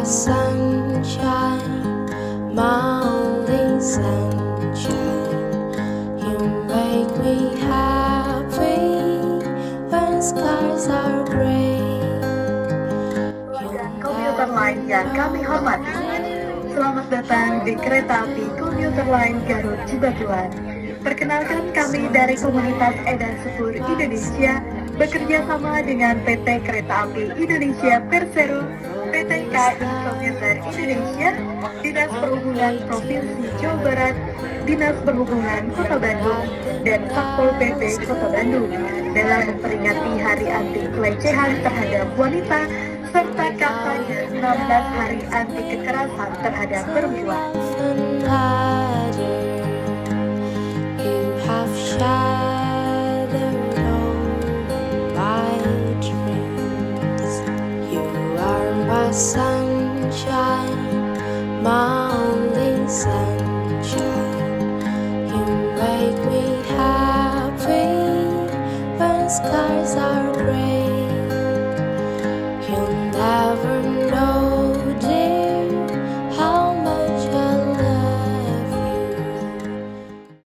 sunshine, my only sunshine. You make me happy when skies are gray. Komuter Line yang kami hormati, selamat datang di kereta api Komuter Line Garut Cibatuan. Perkenalkan, kami dari komunitas Edan Sepur Indonesia bekerja sama dengan PT Kereta Api Indonesia Persero, PT KAI Komuter Indonesia, Dinas Perhubungan Provinsi Jawa Barat, Dinas Perhubungan Kota Bandung, dan Satpol PP Kota Bandung dalam memperingati Hari Anti Pelecehan Terhadap Wanita serta kampanye 16 Hari Anti Kekerasan Terhadap Perempuan. Sunshine, my only sunshine. You make me happy when skies are gray.